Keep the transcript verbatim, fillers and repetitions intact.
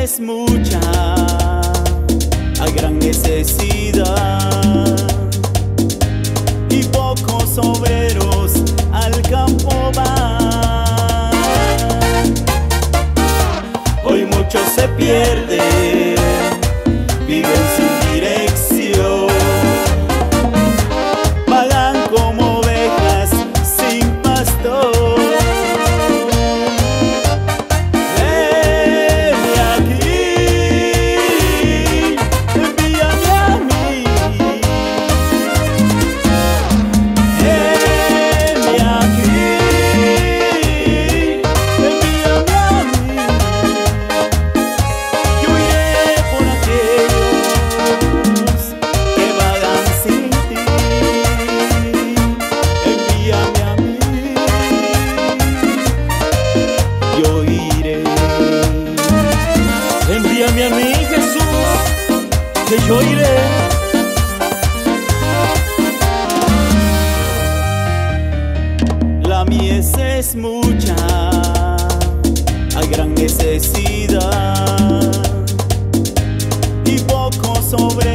es mucha, hay gran necesidad y pocos obreros al campo van. Hoy muchos se pierden, viven sin dirección, vagan como ovejas sin pastor. Envíame a mí, Jesús, que yo iré. La mies es mucha, hay gran necesidad y pocos obreros